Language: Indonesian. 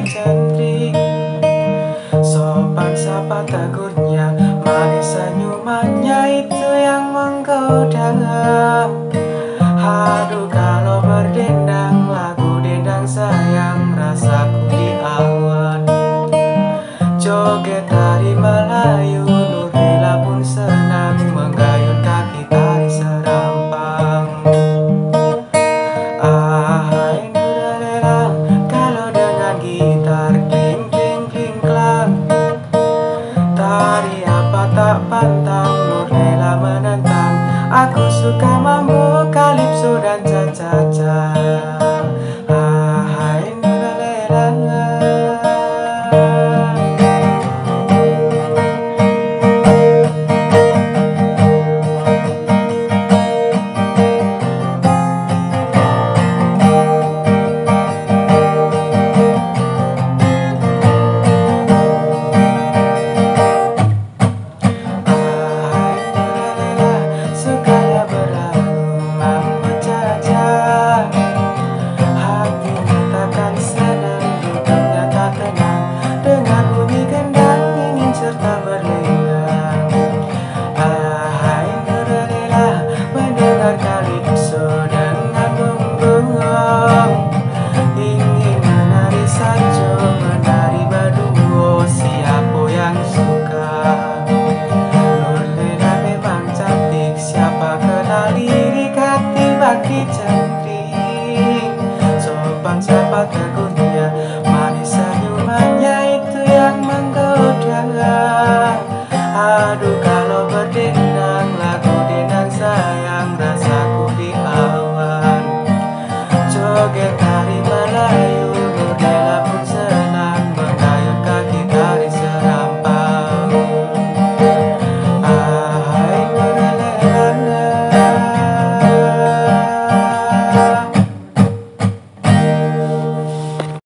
cantik. Sopan sapa tegurnya, manis senyumannya itu yang menggoda. Haduh kalau berdendang, lagu dendang sayang rasaku di awan. Joget tari Melayu, Nurhila pun senang menggayun kaki tari serampang. Ahai Nurhila, kalau dengan gitar kling kling kling klang, tari apa tak pantang, Nurhila menentang. Aku suka mambo, kalipso dan cha-cha-cha. Ahai Nurhila. Sukanya berlagu mambo cha-cha, hatinya takkan senang, hidupnya tak tenang. Dengar bunyi gendang ingin serta berlenggang. Ahai Nurhila, mendengar kalipso dengan gonggong, ingin menari sajo, menari baduo, siapa yang suka? Nurhila memang cantik, siapa kenal lirik hati baki cantik. Sopan sapa tegurnya,